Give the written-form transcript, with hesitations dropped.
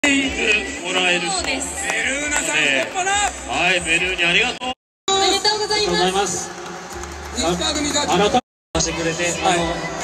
もらえるそうです。ベルーナさん、はい、ベルーにありがとう。 おめでとうございます。 改めてしてくれて、